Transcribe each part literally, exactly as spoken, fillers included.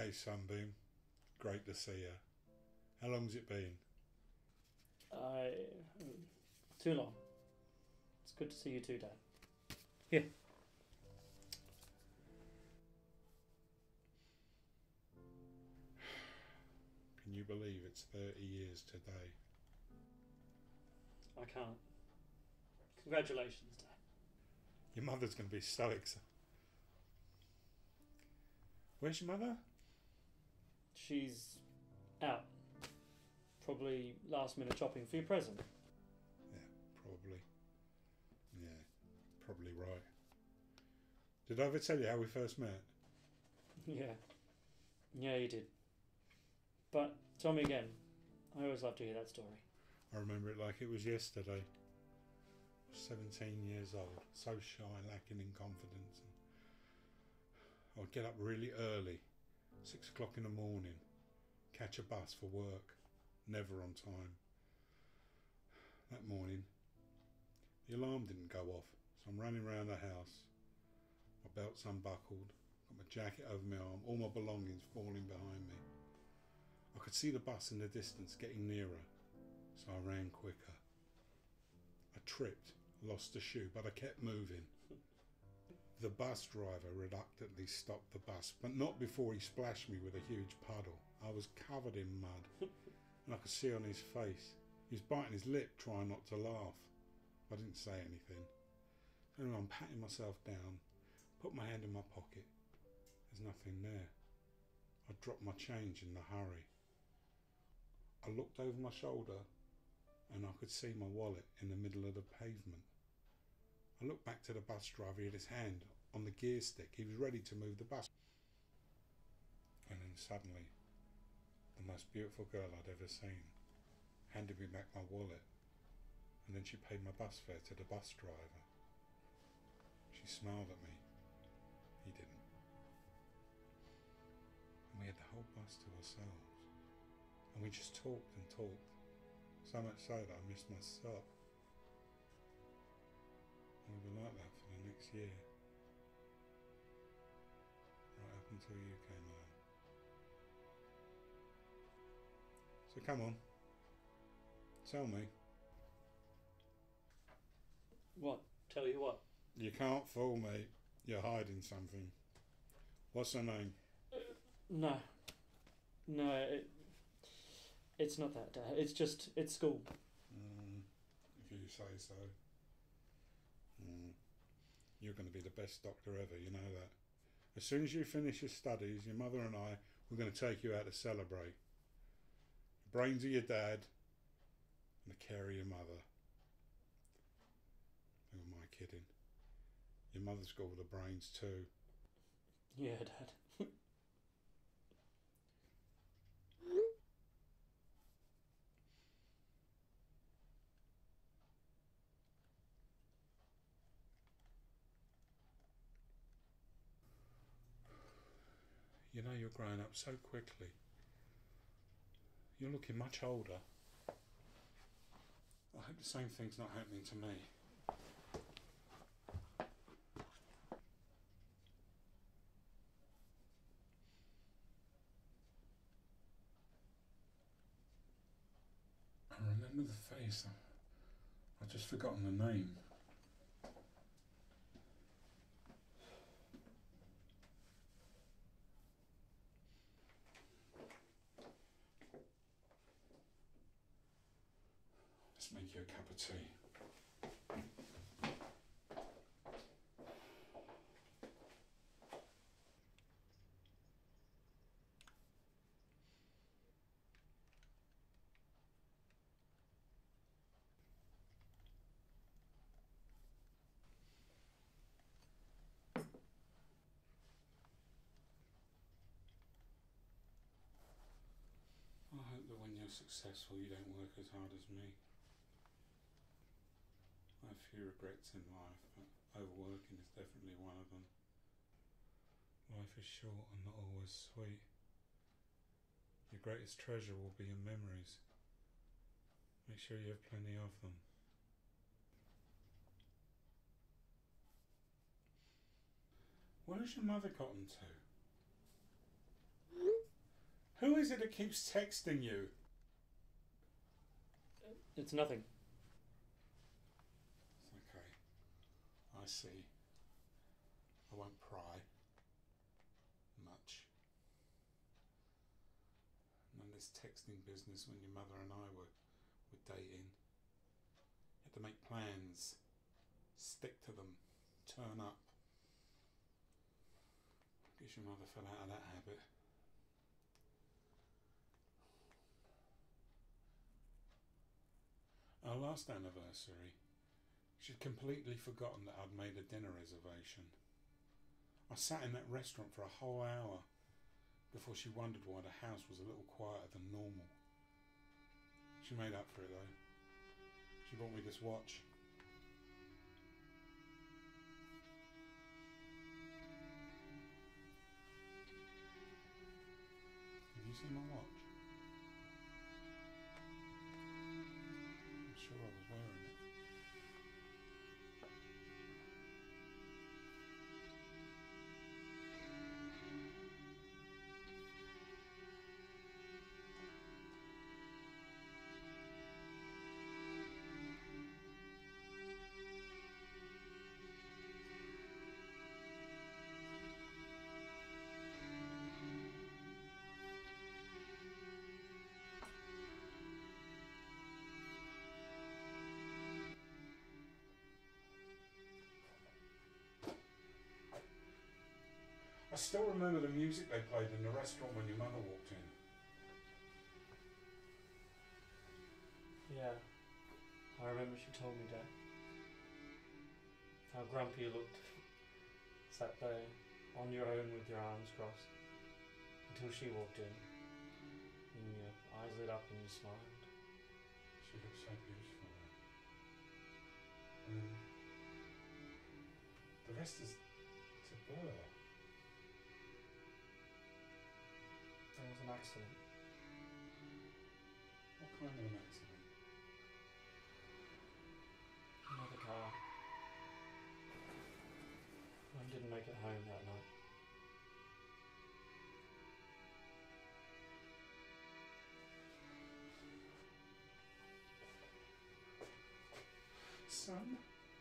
Hey Sunbeam, great to see you. How long's it been? I... Too long. It's good to see you too, Dad. Here. Can you believe it's thirty years today? I can't. Congratulations, Dad. Your mother's going to be so excited. Where's your mother? She's out. Probably last minute shopping for your present. Yeah, probably. Yeah, probably right. Did I ever tell you how we first met? Yeah. Yeah, you did. But tell me again. I always love to hear that story. I remember it like it was yesterday. I was seventeen years old, so shy, lacking in confidence. And I'd get up really early, six o'clock in the morning, catch a bus for work, never on time. That morning, the alarm didn't go off, so I'm running around the house. My belt's unbuckled, got my jacket over my arm, all my belongings falling behind me. I could see the bus in the distance getting nearer, so I ran quicker. I tripped, lost a shoe, but I kept moving. The bus driver reluctantly stopped the bus, but not before he splashed me with a huge puddle. I was covered in mud, and I could see on his face. He was biting his lip, trying not to laugh. I didn't say anything. Anyway, I'm patting myself down, put my hand in my pocket. There's nothing there. I dropped my change in the hurry. I looked over my shoulder and I could see my wallet in the middle of the pavement. I looked back to the bus driver. He had his hand on the gear stick. He was ready to move the bus. And then suddenly, the most beautiful girl I'd ever seen handed me back my wallet, and then she paid my bus fare to the bus driver. She smiled at me. He didn't. And we had the whole bus to ourselves. And we just talked and talked, so much so that I missed my stop. And we were like that for the next year, right up until you came along. So come on, tell me. What? Tell you what? You can't fool me. You're hiding something. What's her name? Uh, no. No, it, it's not that, Dad. It's just, it's school. Mm, if you say so. Mm. You're going to be the best doctor ever, you know that. As soon as you finish your studies, your mother and I, we're going to take you out to celebrate. The brains of your dad and the care of your mother. Who am I kidding? Your mother's got all the brains too. Yeah, Dad. You know, you're growing up so quickly. You're looking much older. I hope the same thing's not happening to me. I remember the face. I've just forgotten the name. Let's make you a cup of tea. I hope that when you're successful you don't work as hard as me. I have few regrets in life, but overworking is definitely one of them. Life is short and not always sweet. Your greatest treasure will be your memories. Make sure you have plenty of them. What has your mother gotten to? is it that keeps texting you? It's nothing. Okay, I see. I won't pry much. None of this texting business when your mother and I were, were dating. You had to make plans, stick to them, turn up. Guess your mother fell out of that habit. Our last anniversary, she'd completely forgotten that I'd made a dinner reservation. I sat in that restaurant for a whole hour before she wondered why the house was a little quieter than normal. She made up for it though. She bought me this watch. Have you seen my watch? I'm sure I was wearing it. I still remember the music they played in the restaurant when your mother walked in. Yeah, I remember she told me that. How grumpy you looked, sat there on your own with your arms crossed, until she walked in, and your eyes lit up and you smiled. She looked so beautiful. And the rest is it's a blur. There was an accident. What kind of an accident? Another car. I didn't make it home that night. Son?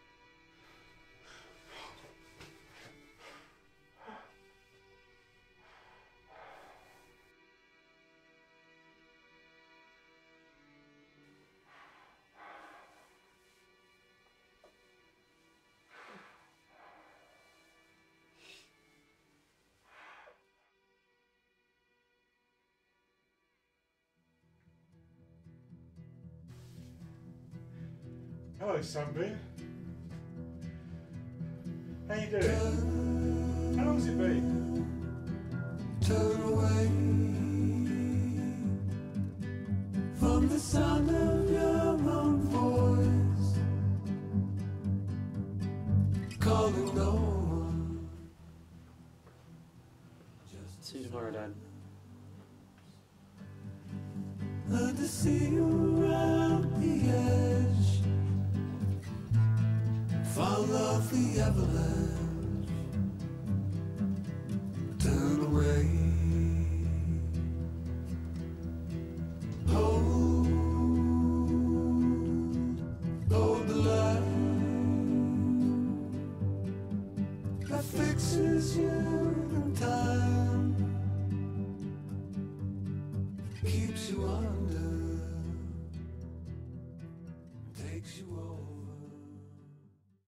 Hello, Sunbeam. How you doing? How long's it been? Turn away from the sound of your own voice, calling no one. See you tomorrow, Dad. Learn to see you around the edge. Fall off the avalanche. Turn away. Hold, hold the line that fixes you in time, keeps you under, takes you over.